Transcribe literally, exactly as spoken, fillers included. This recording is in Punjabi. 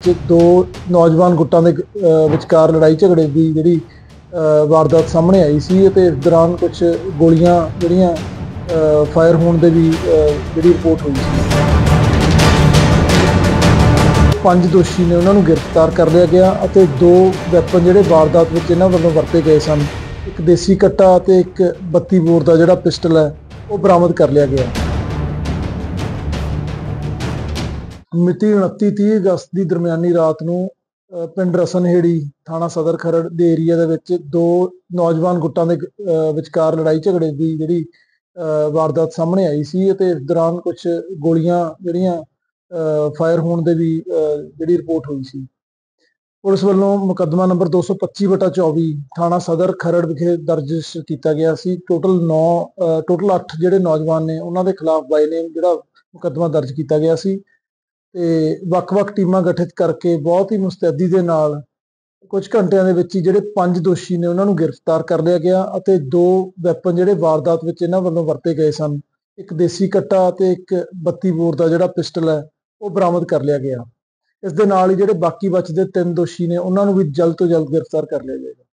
ਵਿੱਚ ਦੋ ਨੌਜਵਾਨ ਗੁੱਟਾਂ ਦੇ ਅ, ਵਿਚਕਾਰ ਲੜਾਈ ਝਗੜੇ ਦੀ ਜਿਹੜੀ ਅ, ਵਾਰਦਾਤ ਸਾਹਮਣੇ ਆਈ ਸੀ ਅਤੇ ਇਸ ਦੌਰਾਨ ਕੁਝ ਗੋਲੀਆਂ ਜਿਹੜੀਆਂ ਅ, ਫਾਇਰ ਹੋਣ ਦੇ ਵੀ ਅ, ਜਿਹੜੀ ਰਿਪੋਰਟ ਹੋਈ ਸੀ। ਪੰਜ ਦੋਸ਼ੀ ਨੇ ਉਹਨਾਂ ਨੂੰ ਗ੍ਰਿਫਤਾਰ ਕਰ ਲਿਆ ਗਿਆ ਅਤੇ ਦੋ ਵੈਪਨ ਜਿਹੜੇ ਵਾਰਦਾਤ ਵਿੱਚ ਇਹਨਾਂ ਵੱਲੋਂ ਵਰਤੇ ਗਏ ਸਨ, ਇੱਕ ਦੇਸੀ ਕੱਟਾ ਅਤੇ ਇੱਕ ਬੱਤੀ ਬੋਰ ਦਾ ਜਿਹੜਾ ਪਿਸਟਲ ਹੈ ਉਹ ਬਰਾਮਦ ਕਰ ਲਿਆ ਗਿਆ। ਮਿਤੀ ਉਨੱਤੀ ਤੀਹ ਅਗਸਤ ਦੀ ਦਰਮਿਆਨੀ ਰਾਤ ਨੂੰ ਅ, ਪਿੰਡ ਰਸਨਹੇੜੀ ਥਾਣਾ ਸਦਰ ਖਰੜ ਦੇ ਏਰੀਆ ਦੇ ਵਿੱਚ ਦੋ ਨੌਜਵਾਨ ਗੁੱਟਾਂ ਦੇ ਅ, ਵਿਚਕਾਰ ਲੜਾਈ ਝਗੜੇ ਦੀ ਜਿਹੜੀ ਅ, ਵਾਰਦਾਤ ਸਾਹਮਣੇ ਆਈ ਸੀ ਅਤੇ ਇਸ ਦੌਰਾਨ ਕੁਝ ਗੋਲੀਆਂ ਜਿਹੜੀਆਂ ਫਾਇਰ ਹੋਣ ਦੇ ਵੀ ਅ, ਜਿਹੜੀ ਰਿਪੋਰਟ ਹੋਈ ਸੀ। ਪੁਲਿਸ ਵੱਲੋਂ ਮੁਕੱਦਮਾ ਨੰਬਰ ਦੋ ਸੌ ਪੱਚੀ ਬਟਾ ਚੌਵੀ ਥਾਣਾ ਸਦਰ ਖਰੜ ਵਿਖੇ ਦਰਜ ਕੀਤਾ ਗਿਆ ਸੀ। ਟੋਟਲ ਨੌ ਟੋਟਲ ਅੱਠ ਜਿਹੜੇ ਨੌਜਵਾਨ ਨੇ ਉਹਨਾਂ ਦੇ ਖਿਲਾਫ ਬਾਈ ਨੇਮ ਜਿਹੜਾ ਮੁਕੱਦਮਾ ਦਰਜ ਕੀਤਾ ਗਿਆ ਸੀ ਤੇ ਵੱਖ-ਵੱਖ ਟੀਮਾਂ ਗਠਿਤ ਕਰਕੇ ਬਹੁਤ ਹੀ ਮੁਸਤੈਦੀ ਦੇ ਨਾਲ ਕੁਝ ਘੰਟਿਆਂ ਦੇ ਵਿੱਚ ਹੀ ਜਿਹੜੇ ਪੰਜ ਦੋਸ਼ੀ ਨੇ ਉਹਨਾਂ ਨੂੰ ਗ੍ਰਿਫਤਾਰ ਕਰ ਲਿਆ ਗਿਆ ਅਤੇ ਦੋ ਵੈਪਨ ਜਿਹੜੇ ਵਾਰਦਾਤ ਵਿੱਚ ਇਹਨਾਂ ਵੱਲੋਂ ਵਰਤੇ ਗਏ ਸਨ, ਇੱਕ ਦੇਸੀ ਕੱਟਾ ਅਤੇ ਇੱਕ ਬੱਤੀ ਬੋਰ ਦਾ ਜਿਹੜਾ ਪਿਸਟਲ ਹੈ ਉਹ ਬਰਾਮਦ ਕਰ ਲਿਆ ਗਿਆ। ਇਸ ਦੇ ਨਾਲ ਹੀ ਜਿਹੜੇ ਬਾਕੀ ਬਚਦੇ ਤਿੰਨ ਦੋਸ਼ੀ ਨੇ ਉਹਨਾਂ ਨੂੰ ਵੀ ਜਲਦ ਤੋਂ ਜਲਦ ਗ੍ਰਿਫਤਾਰ ਕਰ ਲਿਆ ਜਾਏਗਾ।